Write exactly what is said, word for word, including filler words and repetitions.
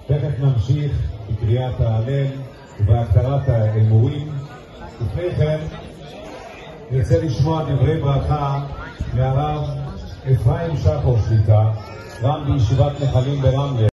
תכף נמשיך בקריאת ההלל ובהקטרת האמורים. לפני כן נרצה לשמוע דברי ברכה מהרב אפרים שחור שליטה, רב בישיבת נחלים ברמלה.